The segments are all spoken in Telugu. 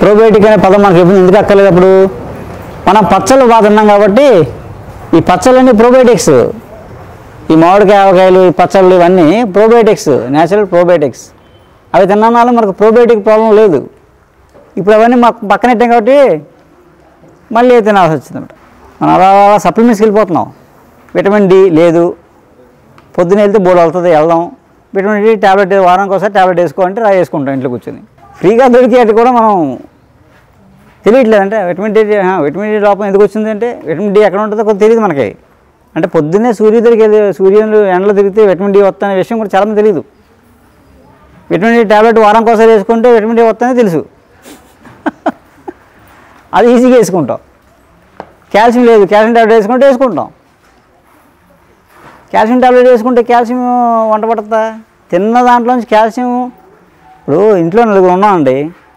ప్రోబయోటిక్ అనే పదం మనకి ఎందుకు అక్కర్లేదు? అప్పుడు మనం పచ్చళ్ళు బాగా తిన్నాం కాబట్టి ఈ పచ్చళ్ళన్నీ ప్రోబయోటిక్స్. ఈ మామిడికాయ ఆవకాయలు ఈ పచ్చళ్ళు ఇవన్నీ ప్రోబయోటిక్స్, న్యాచురల్ ప్రోబయోటిక్స్. అవి తిన్నాళ్ళు మనకు ప్రోబయోటిక్ ప్రాబ్లం లేదు. ఇప్పుడు అవన్నీ మాకు పక్కనెట్టాం కాబట్టి మళ్ళీ తినాల్సి వచ్చిందన్నమాట. మనం అలా సప్లిమెంట్స్కి వెళ్ళిపోతున్నాం. విటమిన్ డి లేదు, పొద్దున్న వెళ్తే బోర్డు వెళ్తుంది, వెళ్దాం. విటమిన్ డి ట్యాబ్లెట్ వారానికి ఒకసారి ట్యాబ్లెట్ వేసుకోవాలంటే వేసుకుంటాం ఇంట్లో కూర్చొని. ఫ్రీగా దొరికేటి కూడా మనం తెలియట్లేదంటే విటమిన్ డి లోపం ఎందుకు వచ్చింది అంటే విటమిన్ డి ఎక్కడ ఉంటుందో కొంచెం తెలియదు మనకి. అంటే పొద్దున్నే సూర్యుడు ఎండలో తిరిగితే విటమిన్ డి వస్తుందనే విషయం కూడా చాలామంది తెలియదు. విటమిన్ డి ట్యాబ్లెట్ వారానికి ఒకసారి వేసుకుంటే విటమిన్ డి వస్తుందని తెలుసు, అది ఈజీగా వేసుకుంటాం. కాల్షియం లేదు, కాల్షియం ట్యాబ్లెట్ వేసుకుంటాం. కాల్షియం ట్యాబ్లెట్ వేసుకుంటే కాల్షియం వంట పడుతుందా? తిన్న దాంట్లోంచి కాల్షియం. ఇప్పుడు ఇంట్లో నలుగురు ఉన్నామండి,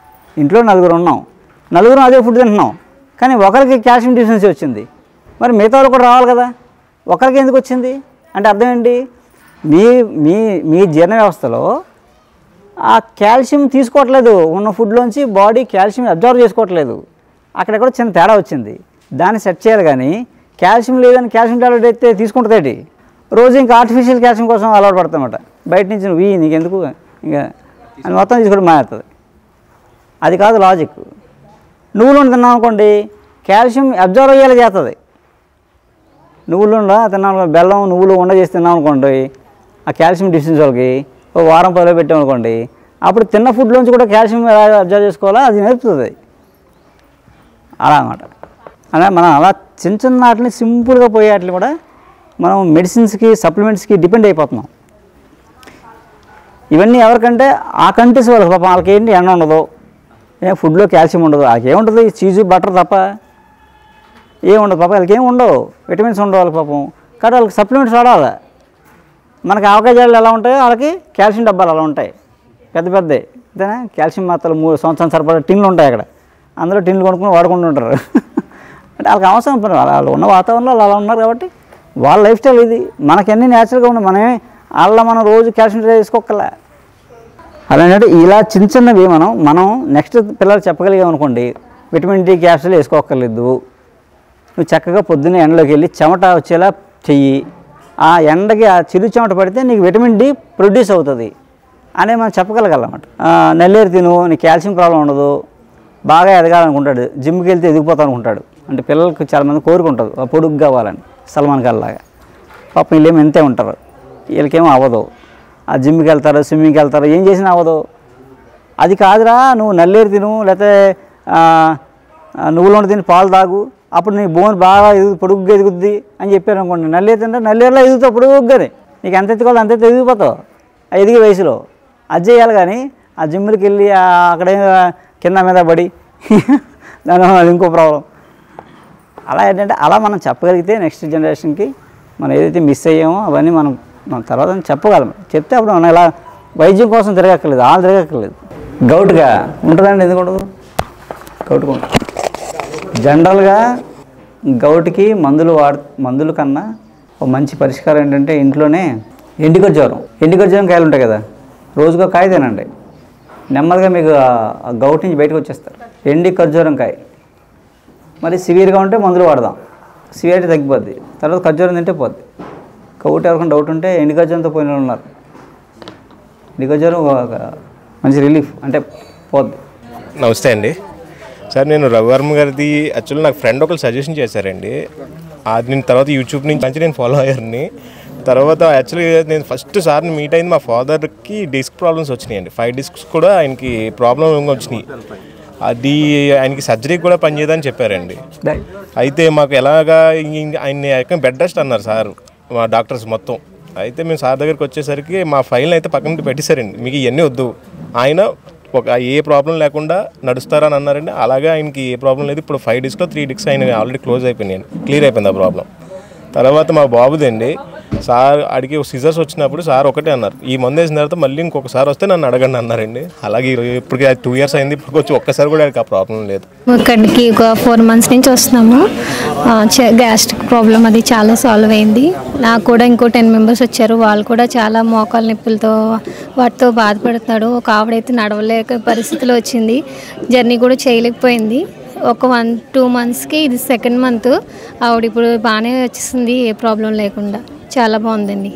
నలుగురు అదే ఫుడ్ తింటున్నాం, కానీ ఒకరికి కాల్షియం డెఫిషియన్సీ వచ్చింది, మరి మిగతా వాళ్ళు కూడా రావాలి కదా. ఒకరికి ఎందుకు వచ్చింది అంటే అర్థం ఏంటి? మీ జీర్ణ వ్యవస్థలో ఆ కాల్షియం తీసుకోవట్లేదు, ఉన్న ఫుడ్లోంచి బాడీ కాల్షియం అబ్జర్వ్ చేసుకోవట్లేదు. అక్కడెక్కడ చిన్న తేడా వచ్చింది, దాన్ని సెట్ చేయాలి. కానీ కాల్షియం లేదని కాల్షియం టాబ్లెట్ అయితే తీసుకుంటుందేంటి? రోజు ఇంకా ఆర్టిఫిషియల్ కాల్షియం కోసం అలవాటు పడతామన్నమాట. బయట నుంచి నువ్వు నీకెందుకు ఇంకా అని మొత్తం తీసుకోవడం మానేస్తుంది. అది కాదు లాజిక్. నువ్వులు తిన్నాం అనుకోండి, కాల్షియం అబ్జర్వ్ అయ్యేలా చేస్తుంది. నువ్వులు తిన్నాం, బెల్లం నువ్వులు ఉండ చేసి తిన్నాం అనుకోండి, ఆ కాల్షియం డెఫిషియన్సీ వాళ్ళకి ఒక వారం 10 రోజులు పెట్టాం అనుకోండి, అప్పుడు తిన్న ఫుడ్లోంచి కూడా కాల్షియం ఎలా అబ్జర్వ్ చేసుకోవాలో అది నేర్పుతుంది. అలా అన్నమాట. అలా మనం అలా చిన్న వాటిని సింపుల్గా పోయే వాటిని కూడా మనం మెడిసిన్స్కి సప్లిమెంట్స్కి డిపెండ్ అయిపోతున్నాం. ఇవన్నీ ఎవరికంటే ఆ కంట్రీస్ వాళ్ళకి పాపం వాళ్ళకి ఏంటి ఎండ ఉండదు, ఫుడ్లో కాల్షియం ఉండదు, వాళ్ళకి ఏముంటుంది చీజు బటర్ తప్ప ఏముండదు పాపం. వాళ్ళకి ఏమి ఉండవు, విటమిన్స్ ఉండవు వాళ్ళకి పాపం. కాబట్టి వాళ్ళకి సప్లిమెంట్స్ వాడాలి. మనకి ఆవకాయ జాడలు ఎలా ఉంటాయో వాళ్ళకి కాల్షియం డబ్బాలు అలా ఉంటాయి, పెద్ద పెద్దవి. అంతేనా? కాల్షియం మాత్రలు 3 సంవత్సరాల సరిపడా టిన్లు ఉంటాయి అక్కడ, అందులో టిన్లు కొనుక్కొని వాడుకుంటూ ఉంటారు. అంటే వాళ్ళకి అవసరం వాళ్ళు ఉన్న వాతావరణంలో అలా ఉన్నారు కాబట్టి వాళ్ళ లైఫ్ స్టైల్ ఇది. మనకన్నీ న్యాచురల్గా ఉన్నాయి, మనం రోజు కాల్షియం తీసుకోగల. అలాంటి ఇలా చిన్నవి మనం నెక్స్ట్ పిల్లలు చెప్పగలిగామనుకోండి, విటమిన్ డి క్యాప్సూల్ వేసుకోక్కర్లేదు, నువ్వు చక్కగా పొద్దున్నే ఎండలోకి వెళ్ళి చెమట వచ్చేలా చెయ్యి, ఆ ఎండకి ఆ చిరు చెమట పడితే నీకు విటమిన్ డి ప్రొడ్యూస్ అవుతుంది అనే మనం చెప్పగలగలన్నమాట. నెల్లేరు తిను, నీకు కాల్షియం ప్రాబ్లం ఉండదు, బాగా ఎదగాలనుకుంటాడు, జిమ్కి వెళ్తే ఎదిగిపోతాను అనుకుంటాడు. అంటే పిల్లలకు చాలామంది కోరుకుంటుంది పొడుగు కావాలని, సల్మాన్ ఖాన్ లాగా. పాపం వీళ్ళేమో ఎంతే ఉంటారు, వీళ్ళకేమో అవ్వదు. ఆ జిమ్కి వెళ్తారు, స్విమ్మింగ్కి వెళ్తారు, ఏం చేసినా అవ్వదు. అది కాదురా, నువ్వు నల్లేరు తిను, లేకపోతే నువ్వులు తిని పాలు తాగు, అప్పుడు నీ బోన్ బాగా పొడుగ్గా ఎదుగుద్ది అని చెప్పారు అనుకోండి. నల్లేరు తింటే నల్లేరులో ఎదుగుతావు పొడుగ్గానే, నీకు ఎంత ఎత్తుకోవాలి అంత ఎదిగిపోతావు ఆ ఎదిగే వయసులో. అది చేయాలి. కానీ ఆ జిమ్కి వెళ్ళి అక్కడే కింద మీద పడి దానివల్ల ఇంకో ప్రాబ్లం. అలా ఏంటంటే అలా మనం చెప్పగలిగితే నెక్స్ట్ జనరేషన్కి మనం ఏదైతే మిస్ అయ్యామో అవన్నీ మనం తర్వాత చెప్పగలం. చెప్తే అప్పుడు మనం ఇలా వైద్యం కోసం తిరగక్కర్లేదు, వాళ్ళు తిరగక్కర్లేదు. గౌట్గా ఉంటుందండి, ఎందుకు ఉండదు? గౌటుకు ఉంటుంది. జనరల్గా గౌటుకి మందుల కన్నా ఒక మంచి పరిష్కారం ఏంటంటే ఇంట్లోనే ఎండుకొజ్జరం కాయలు ఉంటాయి కదా, రోజుకో కాయ తినండి, నెమ్మదిగా మీకు ఆ గౌట్ నుంచి బయటకు వచ్చేస్తారు. ఎండి ఖర్జూరం కాయ. మరి సివియర్గా ఉంటే మందులు వాడదాం, సివియారిటీ తగ్గిపోద్ది. తర్వాత ఖర్జూరం తింటే పోద్ది. గౌట్ ఎవరికైనా డౌట్ ఉంటే ఎండి ఖర్జూరంతో పోయిన వాళ్ళు ఉన్నారు. ఎండి ఖర్జూరం మంచి రిలీఫ్, అంటే పోద్ది. నమస్తే అండి సార్, నేను రవివర్మ గారిది యాక్చువల్లీ నాకు ఫ్రెండ్ ఒకరు సజెషన్ చేశారండి. అది నేను తర్వాత యూట్యూబ్ నుంచి నేను ఫాలో అయ్యారని. తర్వాత యాక్చువల్లీ నేను ఫస్ట్ సార్ని మీట్ అయింది మా ఫాదర్కి డిస్క్ ప్రాబ్లమ్స్ వచ్చినాయండి. 5 డిస్క్స్ కూడా ఆయనకి ప్రాబ్లం వచ్చినాయి. అది ఆయనకి సర్జరీ కూడా పనిచేయదని చెప్పారండి. అయితే మాకు ఎలాగా ఆయన బెడ్ రెస్ట్ అన్నారు సార్ మా డాక్టర్స్ మొత్తం. అయితే మేము సార్ దగ్గరికి వచ్చేసరికి మా ఫైల్ని అయితే పక్కన పెట్టేశారండి. మీకు ఇవన్నీ వద్దు, ఆయన ఏ ప్రాబ్లం లేకుండా నడుస్తారని అన్నారండి. అలాగే ఆయనకి ఏ ప్రాబ్లం లేదు. ఇప్పుడు 5 డిస్క్లో 3 డిస్క్స్ ఆయన ఆల్రెడీ క్లోజ్ అయిపోయినాయండి, క్లియర్ అయిపోయింది ఆ ప్రాబ్లం. తర్వాత మా బాబుదండి, సార్ అడిగి సిజర్స్ వచ్చినప్పుడు సార్ ఒకటే అన్నారు, ఈ మందు వేసిన తర్వాత మళ్ళీ ఇంకొకసారి వస్తే నన్ను అడగండి అన్నారండి. అలాగే ఇప్పటికి 2 ఇయర్స్ అయింది, ఇప్పుడు వచ్చి ఒక్కసారి కూడా ఆ ప్రాబ్లం లేదు. ఇక్కడికి ఒక 4 మంత్స్ నుంచి వస్తున్నాము. గ్యాస్ట్రిక్ ప్రాబ్లం అది చాలా సాల్వ్ అయింది. నాకు కూడా ఇంకో 10 మెంబర్స్ వచ్చారు. వాళ్ళు కూడా చాలా మోకాలు నొప్పులతో వాటితో బాధపడుతున్నాడు. ఒక ఆవిడైతే నడవలేక పరిస్థితిలో వచ్చింది, జర్నీ కూడా చేయలేకపోయింది. ఒక 1-2 మంత్స్కి, ఇది 2nd మంత్, ఆవిడ ఇప్పుడు బాగానే వచ్చేసింది, ఏ ప్రాబ్లం లేకుండా. చాలా బాగుందండి.